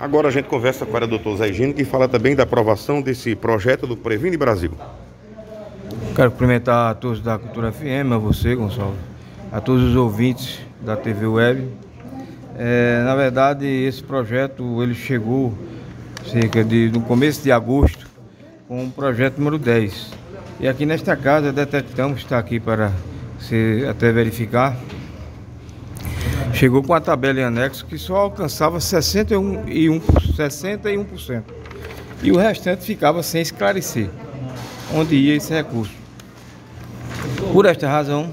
Agora a gente conversa com o vereador Zé Higino, que fala também da aprovação desse projeto do Previne Brasil. Quero cumprimentar a todos da Cultura FM, a você, Gonçalo, a todos os ouvintes da TV Web. Na verdade, esse projeto ele chegou no começo de agosto com o projeto número 10. E aqui nesta casa detectamos, está aqui para você até verificar, chegou com a tabela em anexo que só alcançava 61%. E o restante ficava sem esclarecer onde ia esse recurso. Por esta razão,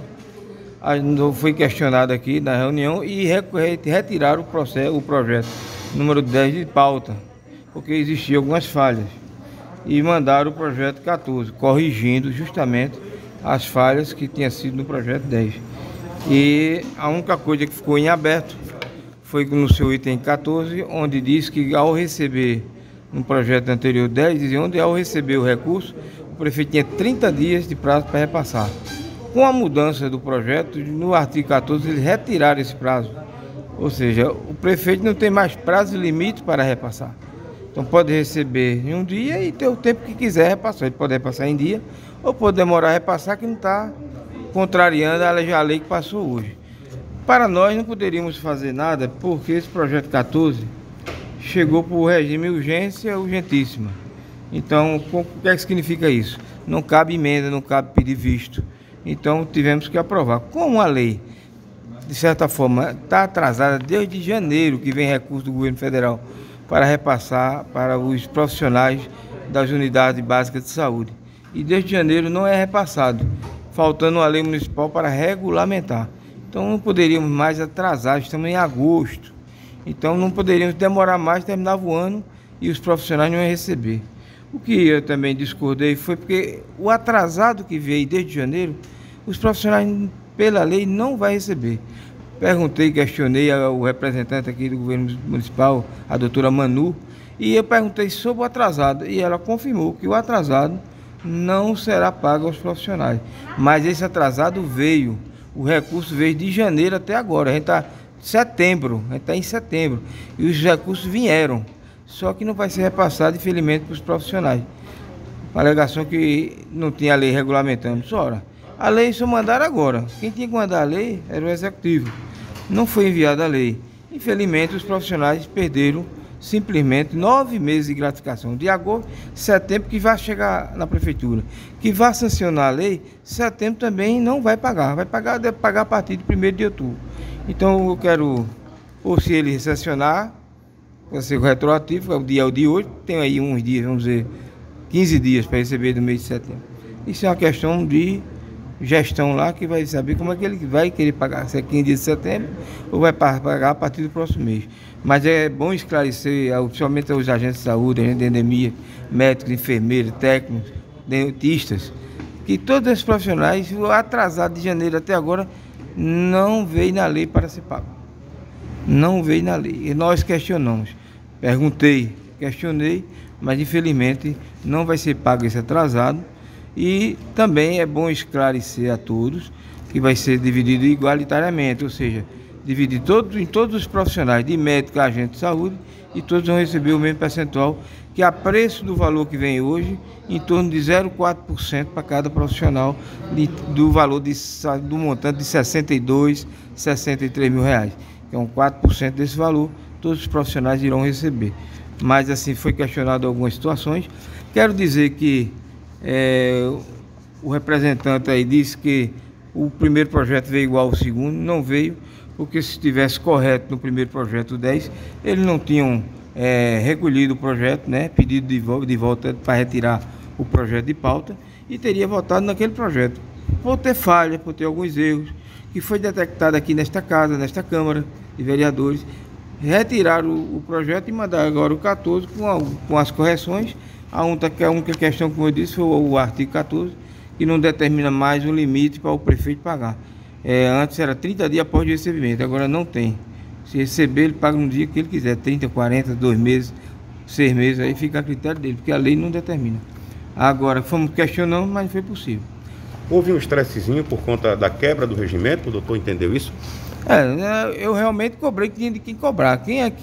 foi questionado aqui na reunião e retiraram o projeto número 10 de pauta, porque existiam algumas falhas. E mandaram o projeto 14, corrigindo justamente as falhas que tinham sido no projeto 10. E a única coisa que ficou em aberto foi no seu item 14, onde diz que ao receber, no projeto anterior 10, dizia onde ao receber o recurso, o prefeito tinha 30 dias de prazo para repassar. Com a mudança do projeto, no artigo 14, eles retiraram esse prazo. Ou seja, o prefeito não tem mais prazo e limite para repassar. Então pode receber em um dia e ter o tempo que quiser repassar. Ele pode repassar em dia ou pode demorar a repassar, que não está contrariando a lei que passou hoje. Para nós não poderíamos fazer nada porque esse projeto 14 chegou para o regime urgência urgentíssima. Então, o que é que significa isso? Não cabe emenda, não cabe pedir visto. Então tivemos que aprovar. Como a lei, de certa forma, está atrasada desde janeiro, que vem recurso do governo federal para repassar para os profissionais das unidades básicas de saúde. E desde janeiro não é repassado, faltando uma lei municipal para regulamentar. Então não poderíamos mais atrasar, estamos em agosto. Então não poderíamos demorar mais, terminava o ano e os profissionais não iam receber. O que eu também discordei foi porque o atrasado que veio desde janeiro, os profissionais, pela lei, não vai receber. Perguntei, questionei ao representante aqui do governo municipal, a doutora Manu, e eu perguntei sobre o atrasado, e ela confirmou que o atrasado não será pago aos profissionais. Mas esse atrasado veio, o recurso veio de janeiro até agora, a gente está em setembro, e os recursos vieram, só que não vai ser repassado, infelizmente, para os profissionais. A alegação que não tinha lei regulamentando. Ora, a lei só mandaram agora, quem tinha que mandar a lei era o executivo. Não foi enviada a lei. Infelizmente, os profissionais perderam simplesmente 9 meses de gratificação. De agosto, setembro, que vai chegar na prefeitura. Que vai sancionar a lei, setembro também não vai pagar. Deve pagar a partir de 1º de outubro. Então, eu quero, ou se ele sancionar, vai ser o retroativo, o dia de hoje, tem aí uns dias, vamos dizer, 15 dias para receber do mês de setembro. Isso é uma questão de gestão lá, que vai saber como é que ele vai querer pagar, se é 15 dias de setembro ou vai pagar a partir do próximo mês. Mas é bom esclarecer, principalmente os agentes de saúde, agentes de endemia, médicos, enfermeiros, técnicos, dentistas, que todos esses profissionais, atrasado de janeiro até agora, não veio na lei para ser pago. Não veio na lei. E nós questionamos. Questionei, mas infelizmente não vai ser pago esse atrasado. E também é bom esclarecer a todos que vai ser dividido igualitariamente, ou seja, dividir em todos os profissionais, de médico a agente de saúde, e todos vão receber o mesmo percentual, que a preço do valor que vem hoje, em torno de 0,4% para cada profissional, do valor do montante de 62, 63 mil reais. Então 4% desse valor, todos os profissionais irão receber. Mas assim, foi questionado algumas situações. Quero dizer que o representante aí disse que o primeiro projeto veio igual ao segundo, não veio, porque se estivesse correto no primeiro projeto 10, eles não tinham recolhido o projeto, né, pedido de volta para retirar o projeto de pauta, e teria votado naquele projeto. Por ter falha, por ter alguns erros, que foi detectado aqui nesta casa, nesta Câmara de Vereadores, retiraram o projeto e mandaram agora o 14 com as correções. A única questão, como eu disse, foi o artigo 14, que não determina mais um limite para o prefeito pagar. Antes era 30 dias após o recebimento, agora não tem. Se receber, ele paga no dia que ele quiser, 30, 40, 2 meses, 6 meses, aí fica a critério dele, porque a lei não determina. Agora, fomos questionando, mas não foi possível. Houve um estressezinho por conta da quebra do regimento, o doutor entendeu isso? Eu realmente cobrei quem tinha de quem cobrar. Quem é que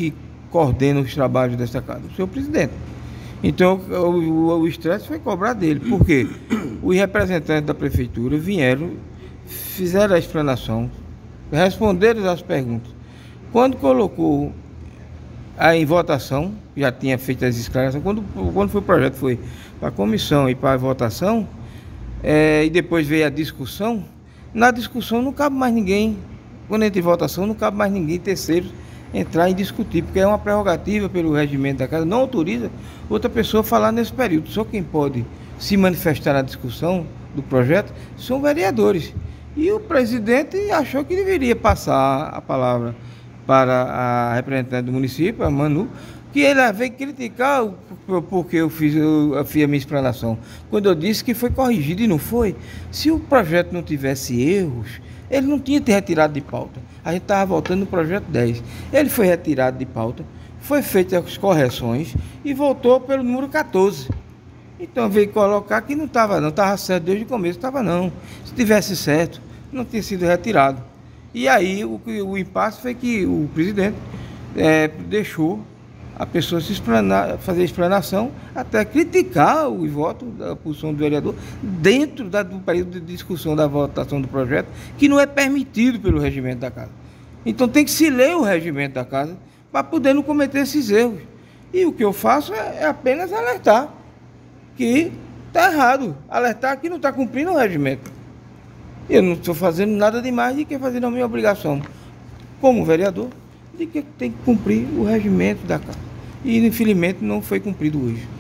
coordena os trabalhos desta casa? O senhor presidente. Então, o estresse foi cobrar dele. Por quê? Os representantes da prefeitura vieram, fizeram a explanação, responderam às perguntas. Quando colocou em votação, já tinha feito as esclarecições, quando foi o projeto, foi para a comissão e para a votação, e depois veio a discussão, na discussão não cabe mais ninguém, quando entra em votação, não cabe mais ninguém, terceiros, entrar e discutir, porque é uma prerrogativa pelo regimento da casa, não autoriza outra pessoa a falar nesse período. Só quem pode se manifestar na discussão do projeto são vereadores. E o presidente achou que deveria passar a palavra para a representante do município, a Manu, que ele veio criticar porque eu fiz a minha explanação. Quando eu disse que foi corrigido e não foi. Se o projeto não tivesse erros, ele não tinha te retirado de pauta. A gente estava voltando no projeto 10. Ele foi retirado de pauta, foi feitas as correções e voltou pelo número 14. Então veio colocar que não estava certo desde o começo, estava não. Se tivesse certo, não tinha sido retirado. E aí o impasse foi que o presidente deixou a pessoa fazer a explanação, até criticar o voto da posição do vereador dentro do período de discussão da votação do projeto, que não é permitido pelo regimento da casa. Então tem que se ler o regimento da casa para poder não cometer esses erros. E o que eu faço é apenas alertar que está errado, alertar que não está cumprindo o regimento. Eu não estou fazendo nada demais de que fazer a minha obrigação como vereador, de que tem que cumprir o regimento da casa. E, infelizmente, não foi cumprido hoje.